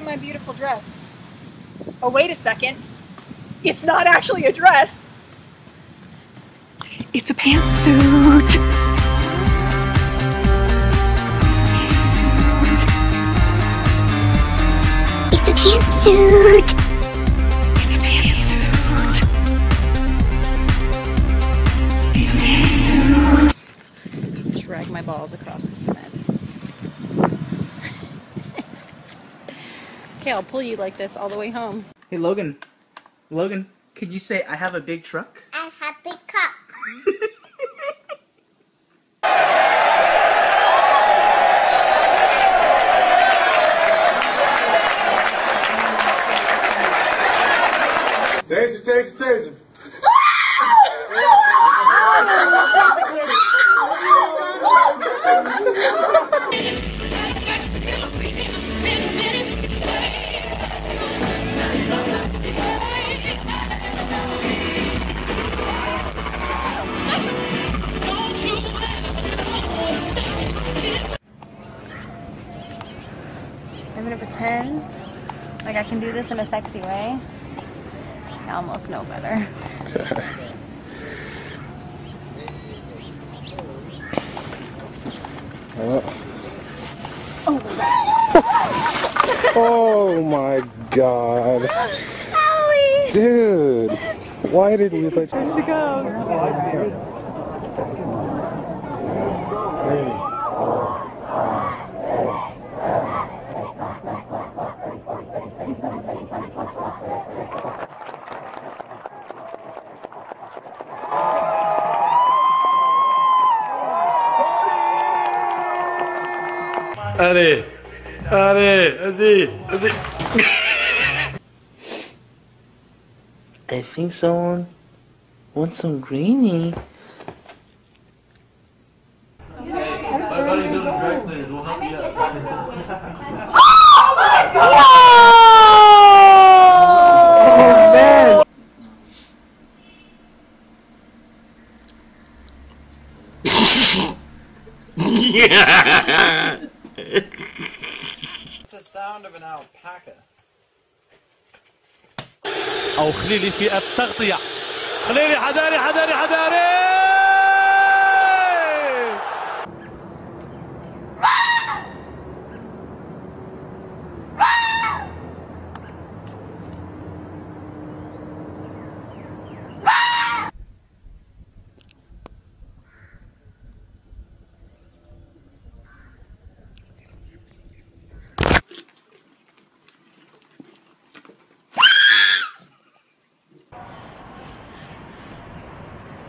my beautiful dress. Oh, wait a second. It's not actually a dress. It's a pantsuit. It's a pantsuit. It's a pantsuit. It's a pantsuit. Drag my balls across the cement. Okay, I'll pull you like this all the way home. Hey, Logan. Logan, can you say I have a big truck? I have a cup. Taser, taser, taser. I'm gonna pretend like I can do this in a sexy way. I almost know better. Oh my God. Owie! Dude, why did we let you? There she goes. Allez, allez, vas-y, vas-y. I think someone wants some greenie. My buddy doing dry cleaners will help you out. Oh my God! It's the sound of an alpaca. أو خليلي في التغطية. خليلي حذاري حذاري حذاري.